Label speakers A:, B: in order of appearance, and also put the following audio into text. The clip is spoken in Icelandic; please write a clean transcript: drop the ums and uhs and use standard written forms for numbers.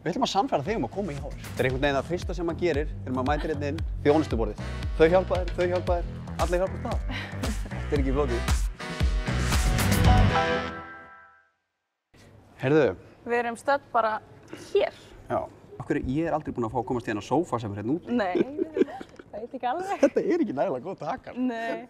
A: Við ætlum að sannfæra þig að koma í HR. Þetta einhvern veginn það fyrsta sem maður gerir þegar maður mætir hérna inn þjónustuborðið. Þau hjálpa þér, allir hjálpa það. Þetta ekki flókið. Heyrðu.
B: Við erum stödd bara hér.
A: Já. Ég aldrei búinn að fá að komast í þennan sófa sem hérna úti.
B: Nei, það veit ekki alveg.
A: Þetta ekki nægilega góð takar.
B: Nei.